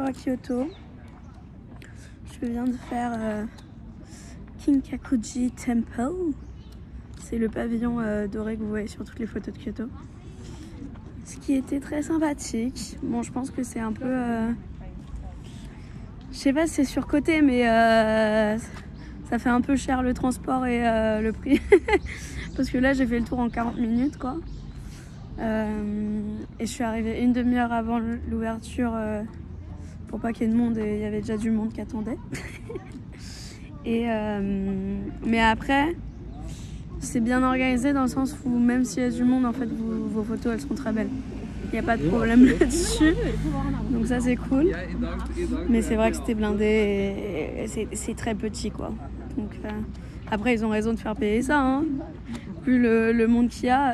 à Kyoto. Je viens de faire Kinkakuji Temple. C'est le pavillon doré que vous voyez sur toutes les photos de Kyoto. Ce qui était très sympathique. Bon, je pense que c'est un peu... je sais pas si c'est surcoté, mais ça fait un peu cher le transport et le prix. Parce que là, j'ai fait le tour en 40 minutes, quoi. Et je suis arrivée une demi-heure avant l'ouverture pour pas qu'il y ait de monde, et il y avait déjà du monde qui attendait. Mais après, c'est bien organisé dans le sens où même s'il y a du monde, en fait, vos photos, elles seront très belles. Il n'y a pas de problème là-dessus. Donc ça, c'est cool. Mais c'est vrai que c'était blindé et c'est très petit, quoi. Donc après, ils ont raison de faire payer ça, hein. Vu le monde qu'il y a,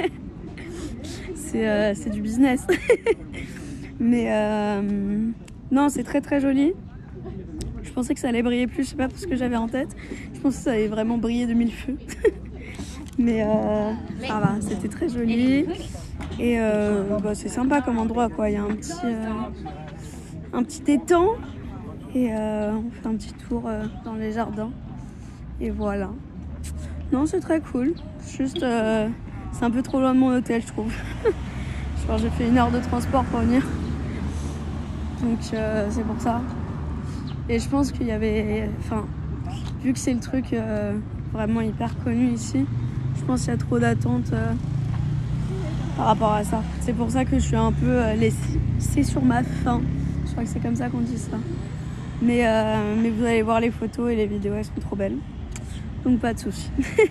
c'est du business. Mais non, c'est très très joli. Je pensais que ça allait briller plus, je sais pas pour ce que j'avais en tête. Je pensais que ça allait vraiment briller de mille feux. Mais ça va, c'était très joli. Et bah, c'est sympa comme endroit, quoi. Il y a un petit étang. Et on fait un petit tour dans les jardins. Et voilà. Non, c'est très cool. Juste, c'est un peu trop loin de mon hôtel, je trouve. Genre, j'ai fait 1 heure de transport pour venir. Donc c'est pour ça. Et je pense qu'il y avait... Enfin, vu que c'est le truc vraiment hyper connu ici, je pense qu'il y a trop d'attentes par rapport à ça. C'est pour ça que je suis un peu laissée sur ma faim. Je crois que c'est comme ça qu'on dit ça. Mais vous allez voir les photos et les vidéos, elles sont trop belles. Donc pas de soucis.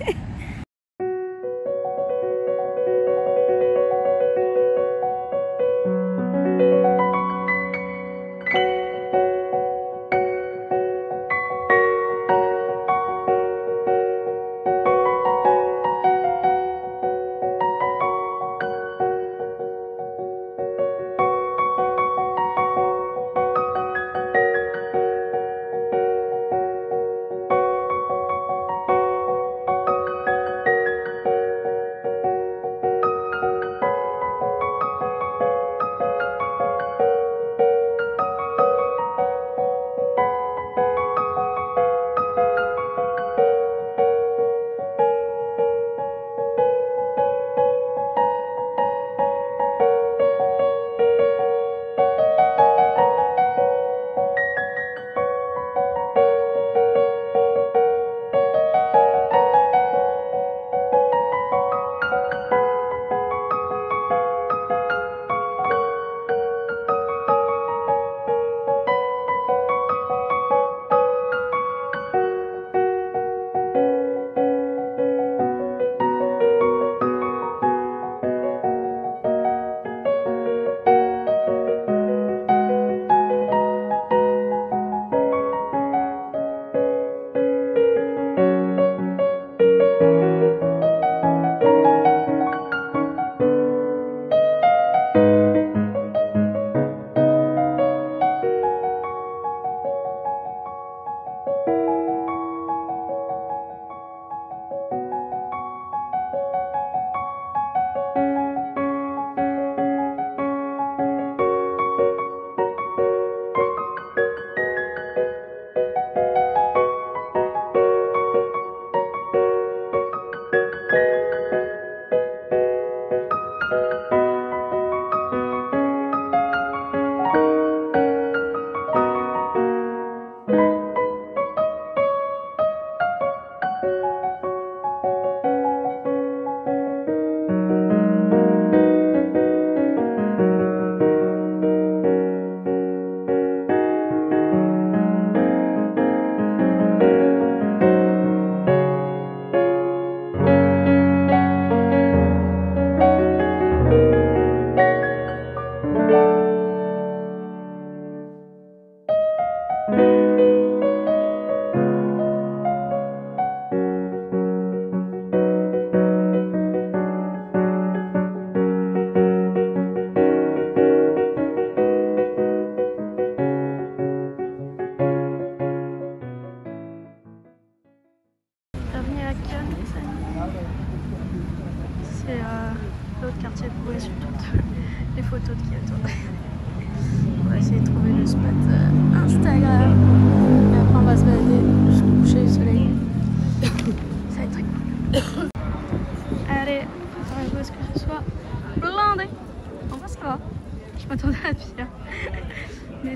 l'autre quartier pour voir sur toutes les photos de Kyoto. On va essayer de trouver le spot.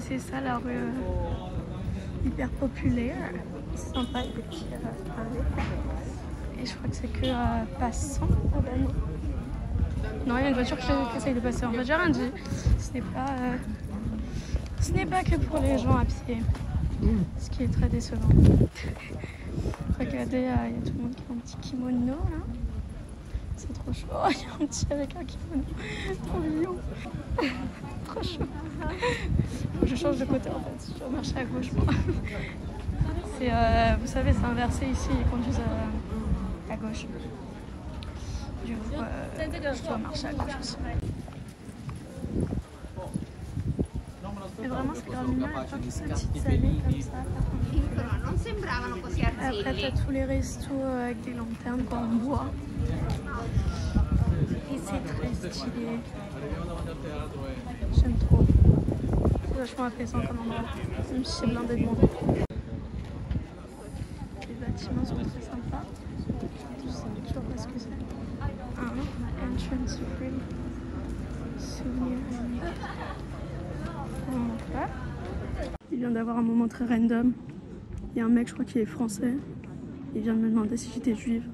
c'est ça la rue hyper populaire. C'est sympa, il y a des petits pavés. Et je crois que c'est que passant. Ah bah non. Non, il y a une voiture qui essaye de passer. En fait, j'ai rien dit. Ce n'est pas que pour les gens à pied. Ce qui est très décevant. Regardez, il y a tout le monde qui a un petit kimono là. C'est trop chaud. Oh, il y a un petit avec un kimono. Trop mignon. Trop chaud. Je change de côté en fait. Je dois marcher à gauche moi. C'est, vous savez, c'est inversé ici. Ils conduisent à gauche. Du coup, je dois marcher à gauche aussi. Et vraiment, c'est grave mignon. Il y a plein de petites allées comme ça. Après, t'as tous les restos avec des lanternes quoi, en bois. Et c'est très stylé. J'aime trop. C'est vachement apaisant comme endroit. Même si c'est blindé de monde. Les bâtiments sont très sympas. Je sais toujours pas ce que c'est. Entrance free. Souvenir. Ouais. Il vient d'avoir un moment très random. Il y a un mec, je crois qu'il est français. Il vient de me demander si j'étais juive.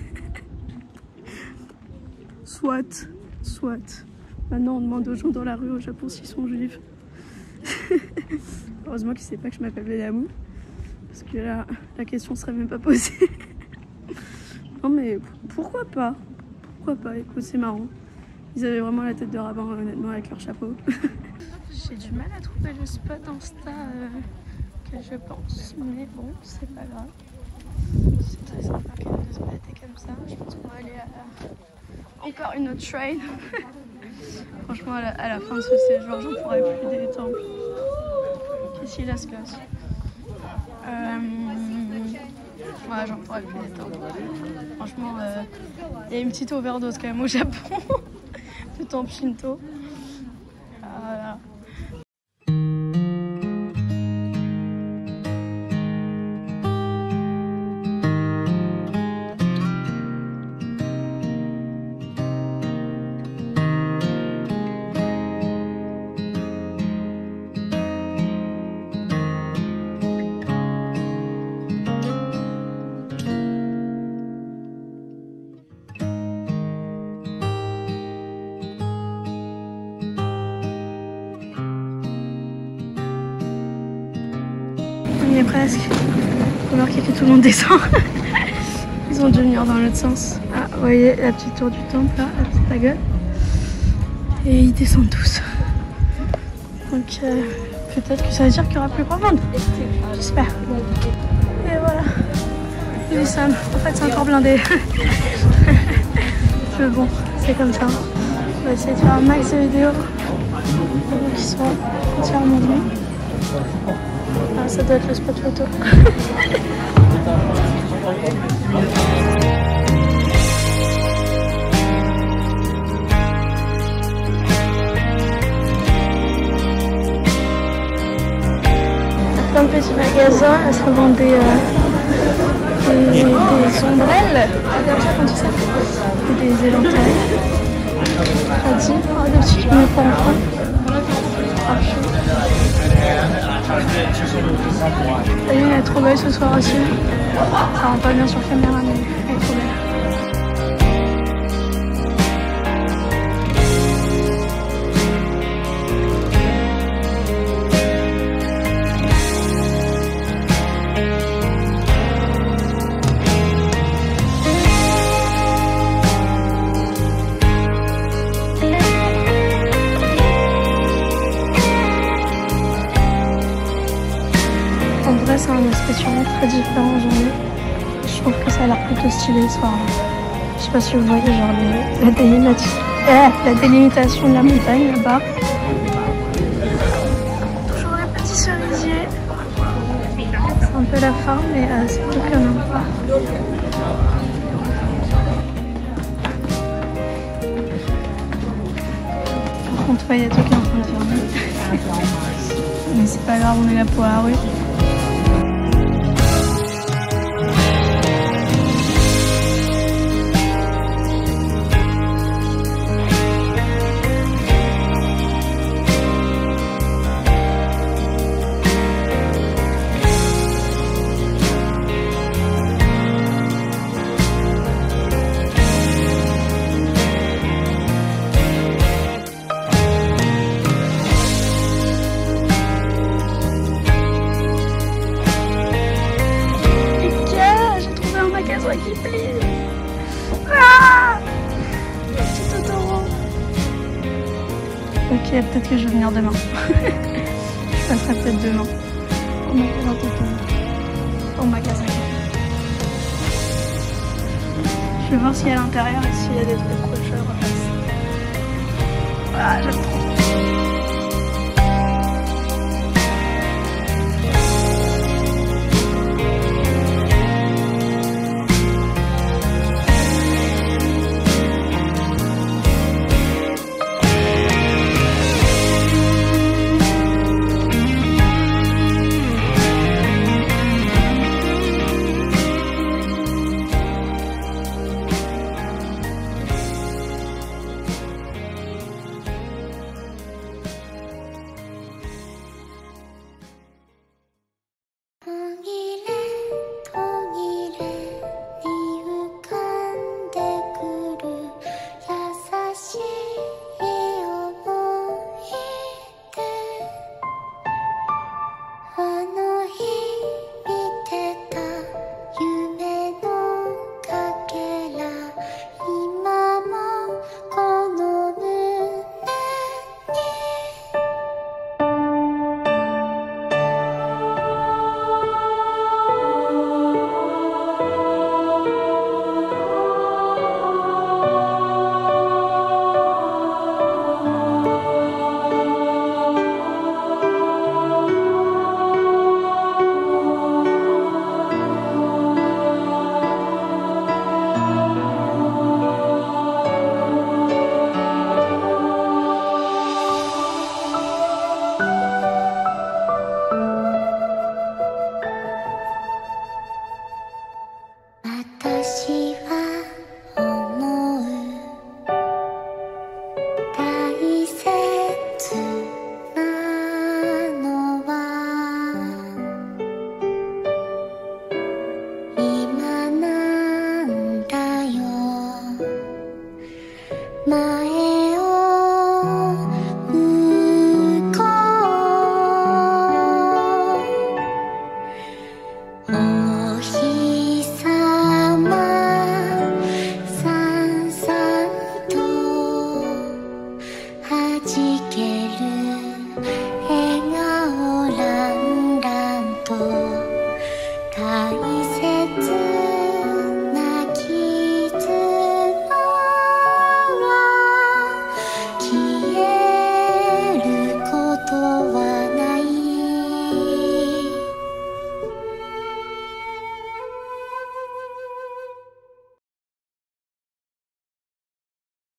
Soit. Maintenant, on demande aux gens dans la rue au Japon s'ils sont juifs. Heureusement qu'il sait pas que je m'appelle Bélamou. Parce que là, la question serait même pas posée. Non mais pourquoi pas? Pourquoi pas? Écoute, c'est marrant. Ils avaient vraiment la tête de rabbin, honnêtement, avec leur chapeau. J'ai du mal à trouver le spot Insta que je pense. Mais bon, c'est pas grave. C'est très sympa quand même de se balader comme ça. Je pense qu'on va aller à encore une autre shrine. Franchement, à la fin de ce séjour, j'en pourrais plus des temples. Qu'est-ce qu'il a ce gosse? Ouais, j'en pourrais plus des temples. Franchement, il y a une petite overdose quand même au Japon de temples Shinto. Voilà. On y est presque. Remarquez que tout le monde descend. Ils ont dû venir dans l'autre sens. Ah, vous voyez la petite tour du temple là, la petite baguette. Et ils descendent tous. Donc peut-être que ça veut dire qu'il y aura plus grand monde. J'espère. Et voilà. Nous y sommes. En fait, c'est encore blindé. Mais bon, c'est comme ça. On va essayer de faire un max de vidéos pour qui sont entièrement venus. Ah, ça doit être le spot photo. Plein de petits magasins, elles se revendent des ombrelles, et des éventails. Tradis, des petits lumières pour enfants. Elle est trop belle ce soir aussi. Ça rend pas bien sur caméra, mais elle est trop belle. En vrai, c'est un aspect sûrement très différent aujourd'hui. Je trouve que ça a l'air plutôt stylé ce soir. Je sais pas si vous voyez genre la délimitation de la montagne là-bas. Toujours les petits cerisiers. C'est un peu la fin, mais c'est tout quand même pas. Par contre, il y a tout qui est en train de fermer. Mais c'est pas grave, on est là pour la rue. Ok, peut-être que je vais venir demain. Je passerai peut-être demain. Au magasin. Je vais voir s'il y a à l'intérieur et s'il y a des accrocheurs. Voilà, j'aime trop. 弾ける